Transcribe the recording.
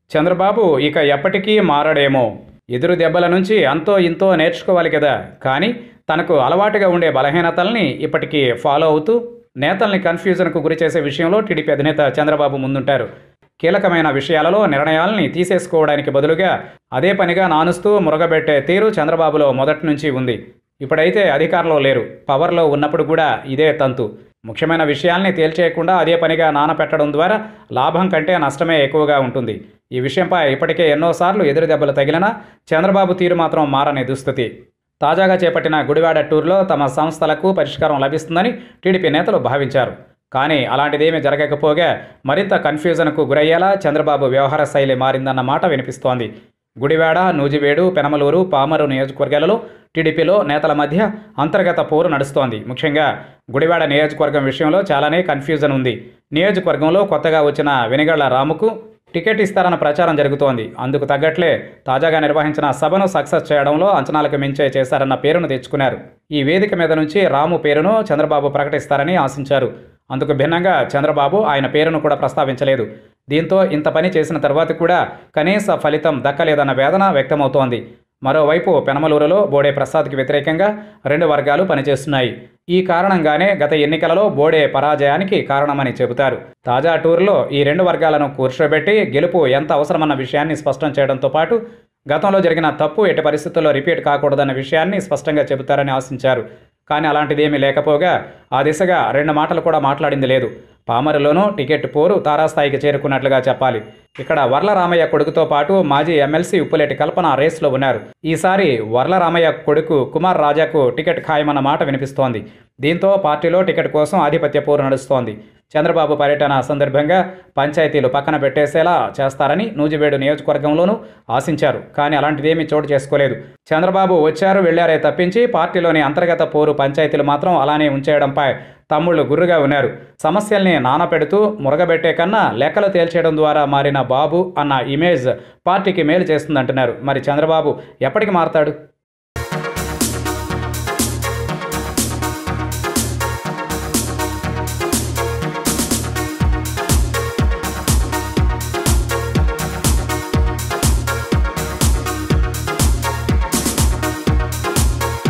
చంద్రబాబు ఇక ఎప్పటికీ మారడేమో. ఎదురు దెబ్బల నుంచి అంతో ఇంతో నేర్చుకోవాలి కదా. కానీ తనకు అలవాటుగా ఉండే బలహీనతల్ని ఇప్పటికీ ఫాలో అవుతూ నేతల్ని కన్ఫ్యూజన్కు గురిచేసే విషయంలో టీడీపీ అధినేత చంద్రబాబు ముందుంటారు. కీలకమైన విషయాలలో నిర్ణయాల్ని తీసేసుకోవడానికి బదులుగా అదే పనిగా నానుస్తూ మురగబెట్టే తీరు చంద్రబాబులో మొదటి నుంచి ఉంది. ఇప్పుడైతే అధికారంలో లేరు, పవర్లో ఉన్నప్పుడు కూడా ఇదే తంతు. ముఖ్యమైన విషయాల్ని తేల్చేయకుండా అదే పనిగా నానపెట్టడం ద్వారా లాభం కంటే నష్టమే ఎక్కువగా ఉంటుంది. ఈ విషయంపై ఇప్పటికే ఎన్నోసార్లు ఎదురు దెబ్బలు తగిలినా చంద్రబాబు తీరు మాత్రం మారని దుస్థితి. తాజాగా చేపట్టిన గుడివాడ టూర్లో తమ సంస్థలకు పరిష్కారం లభిస్తుందని టీడీపీ నేతలు భావించారు. కానీ అలాంటిదేమీ జరగకపోగా మరింత కన్ఫ్యూజన్కు గురయ్యేలా చంద్రబాబు వ్యవహార శైలి మారిందన్న మాట వినిపిస్తోంది. గుడివాడ, నూజివేడు, పెనమలూరు, పామరు నియోజకవర్గాలలో టీడీపీలో నేతల మధ్య అంతర్గత పోరు నడుస్తోంది. ముఖ్యంగా గుడివాడ నియోజకవర్గం విషయంలో చాలానే కన్ఫ్యూజన్ ఉంది. నియోజకవర్గంలో కొత్తగా వచ్చిన వెనిగళ్ల రాముకు టికెట్ ఇస్తారన్న ప్రచారం జరుగుతోంది. అందుకు తగ్గట్లే తాజాగా నిర్వహించిన సభను సక్సెస్ చేయడంలో అంచనాలకు మించే చేశారన్న పేరును తెచ్చుకున్నారు. ఈ వేదిక మీద నుంచి రాము పేరును చంద్రబాబు ప్రకటిస్తారని ఆశించారు. అందుకు భిన్నంగా చంద్రబాబు ఆయన పేరును కూడా ప్రస్తావించలేదు. దీంతో ఇంత పని చేసిన తర్వాత కూడా కనీస ఫలితం దక్కలేదన్న వేదన వ్యక్తమవుతోంది. మరోవైపు పెనమలూరులో బోడే ప్రసాద్కి వ్యతిరేకంగా రెండు వర్గాలు పనిచేస్తున్నాయి. ఈ కారణంగానే గత ఎన్నికలలో బోడే పరాజయానికి కారణమని చెబుతారు. తాజా టూర్లో ఈ రెండు వర్గాలను కూర్చోబెట్టి గెలుపు ఎంత అవసరమన్న విషయాన్ని స్పష్టం చేయడంతో పాటు గతంలో జరిగిన తప్పు ఎట్టి పరిస్థితుల్లో రిపీట్ కాకూడదన్న విషయాన్ని స్పష్టంగా చెబుతారని ఆశించారు. కానీ అలాంటిదేమీ లేకపోగా ఆ దిశగా రెండు మాటలు కూడా మాట్లాడింది లేదు. పామరులోనూ టికెట్ పోరు తారాస్థాయికి చేరుకున్నట్లుగా చెప్పాలి. ఇక్కడ వర్ల రామయ్య కొడుకుతో పాటు మాజీ ఎమ్మెల్సీ ఉప్పులేటి కల్పన రేస్లో ఉన్నారు. ఈసారి వర్ల రామయ్య కొడుకు కుమార్ రాజాకు టికెట్ ఖాయమన్న మాట వినిపిస్తోంది. దీంతో పార్టీలో టికెట్ కోసం ఆధిపత్య పోరు నడుస్తోంది. చంద్రబాబు పర్యటన సందర్భంగా పంచాయతీలు పక్కన పెట్టేసేలా చేస్తారని నూజివేడు నియోజకవర్గంలోనూ ఆశించారు. కానీ అలాంటిదేమీ చోటు చేసుకోలేదు. చంద్రబాబు వచ్చారు వెళ్లారే తప్పించి పార్టీలోని అంతర్గత పోరు పంచాయతీలు మాత్రం అలానే ఉంచేయడంపై తమ్ముళ్ళు గుర్రుగా ఉన్నారు. సమస్యల్ని నానపెడుతూ మురగబెట్టే కన్నా లెక్కలు తేల్చేయడం ద్వారా మారిన బాబు అన్న ఇమేజ్ పార్టీకి మేలు చేస్తుందంటున్నారు. మరి చంద్రబాబు ఎప్పటికి మారతాడు?